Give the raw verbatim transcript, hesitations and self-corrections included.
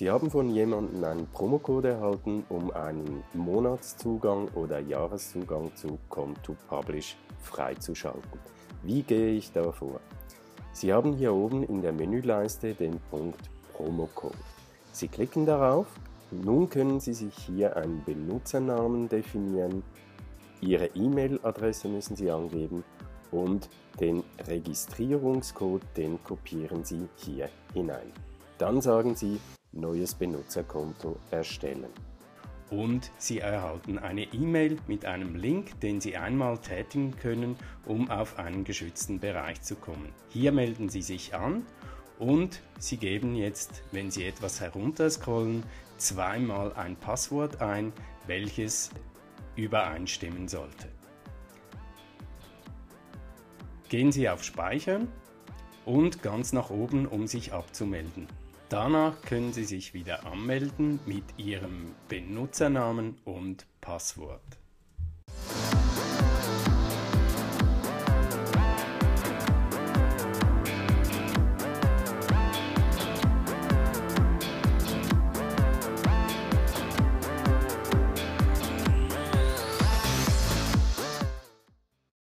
Sie haben von jemandem einen Promocode erhalten, um einen Monatszugang oder Jahreszugang zu Com2Publish freizuschalten. Wie gehe ich da vor? Sie haben hier oben in der Menüleiste den Punkt Promocode. Sie klicken darauf. Nun können Sie sich hier einen Benutzernamen definieren, Ihre E-Mail-Adresse müssen Sie angeben und den Registrierungscode, den kopieren Sie hier hinein. Dann sagen Sie neues Benutzerkonto erstellen. Und Sie erhalten eine E-Mail mit einem Link, den Sie einmal tätigen können, um auf einen geschützten Bereich zu kommen. Hier melden Sie sich an und Sie geben jetzt, wenn Sie etwas herunterscrollen, zweimal ein Passwort ein, welches übereinstimmen sollte. Gehen Sie auf Speichern und ganz nach oben, um sich abzumelden. Danach können Sie sich wieder anmelden mit Ihrem Benutzernamen und Passwort.